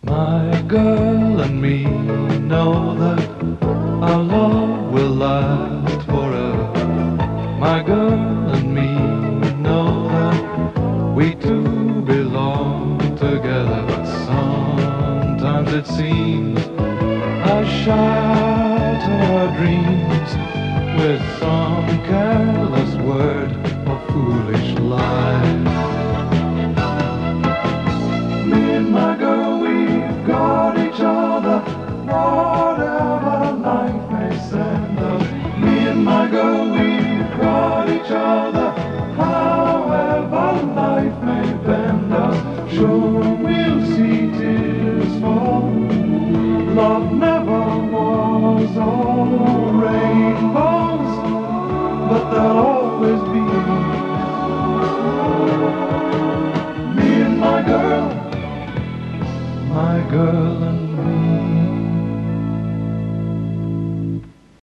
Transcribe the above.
My girl and me know that our love will last forever. My girl and me know that we two belong together. But sometimes it seems I shatter our dreams with some careless word or foolish lie. Me and my girl, we've got each other, whatever life may send us. Me and my girl, we've got each other, however life may bend us. Sure, we'll see tears fall. Love never was all rainbows, but there'll always be me and my girl and me.